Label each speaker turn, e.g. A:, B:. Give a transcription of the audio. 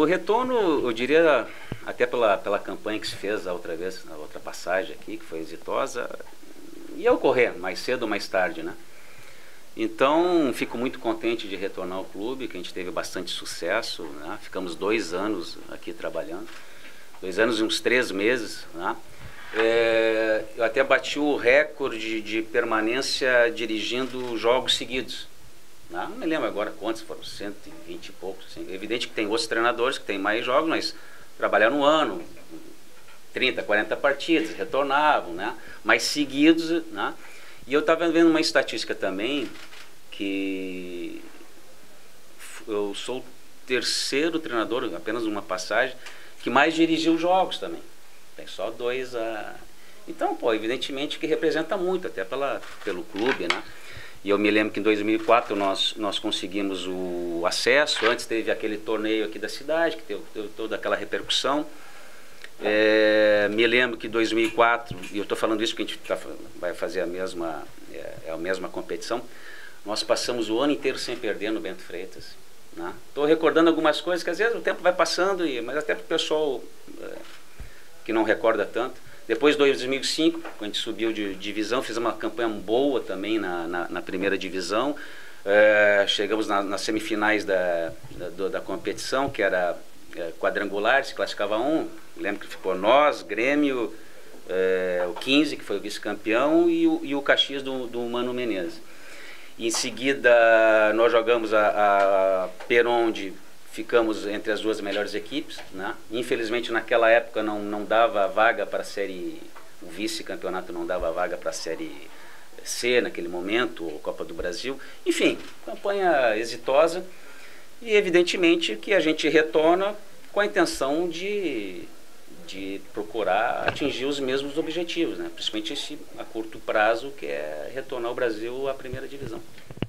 A: o retorno, eu diria, até pela campanha que se fez a outra vez, na outra passagem aqui, que foi exitosa, ia ocorrer mais cedo ou mais tarde, né? Então, fico muito contente de retornar ao clube, que a gente teve bastante sucesso, né? Ficamos 2 anos aqui trabalhando, 2 anos e uns 3 meses, né? Eu até bati o recorde de permanência dirigindo jogos seguidos. Não me lembro agora quantos, foram 120 e poucos. Assim. É evidente que tem outros treinadores que têm mais jogos, mas trabalharam no ano, 30, 40 partidas, retornavam, né? Mais seguidos, né? E eu estava vendo uma estatística também, que eu sou o 3º treinador, apenas uma passagem, que mais dirigiu jogos também. Tem só 2 a... Então, pô, evidentemente que representa muito, até pelo clube, né? E eu me lembro que em 2004 nós conseguimos o acesso. Antes teve aquele torneio aqui da cidade, que teve toda aquela repercussão. Me lembro que em 2004, e eu estou falando isso porque a gente vai fazer a mesma competição, nós passamos o ano inteiro sem perder no Bento Freitas. Estou recordando algumas coisas que às vezes o tempo vai passando, mas até para o pessoal que não recorda tanto. Depois de 2005, quando a gente subiu de divisão, fizemos uma campanha boa também na primeira divisão. Chegamos nas semifinais da competição, que era quadrangular, se classificava um. Lembro que ficou nós, Grêmio, o 15, que foi o vice-campeão, e o Caxias do Mano Menezes. Em seguida, nós jogamos a Peronde, ficamos entre as 2 melhores equipes, né? Infelizmente naquela época não dava vaga para a série, o vice-campeonato não dava vaga para a série C naquele momento, ou Copa do Brasil. Enfim, campanha exitosa, e evidentemente que a gente retorna com a intenção de procurar atingir os mesmos objetivos, né? Principalmente esse a curto prazo, que é retornar o Brasil à primeira divisão.